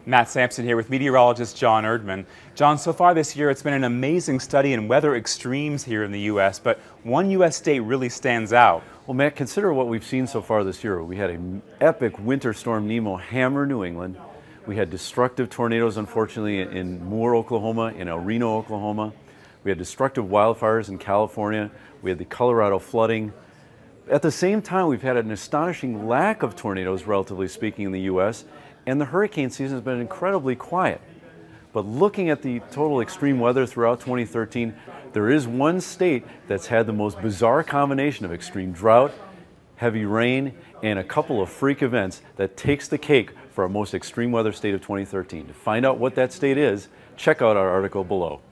Matt Sampson here with meteorologist John Erdman. John, so far this year it's been an amazing study in weather extremes here in the U.S., but one U.S. state really stands out. Well, Matt, consider what we've seen so far this year. We had an epic winter storm Nemo hammer New England. We had destructive tornadoes, unfortunately, in Moore, Oklahoma, in El Reno, Oklahoma. We had destructive wildfires in California. We had the Colorado flooding. At the same time, we've had an astonishing lack of tornadoes, relatively speaking, in the U.S., and the hurricane season has been incredibly quiet. But looking at the total extreme weather throughout 2013, there is one state that's had the most bizarre combination of extreme drought, heavy rain, and a couple of freak events that takes the cake for our most extreme weather state of 2013. To find out what that state is, check out our article below.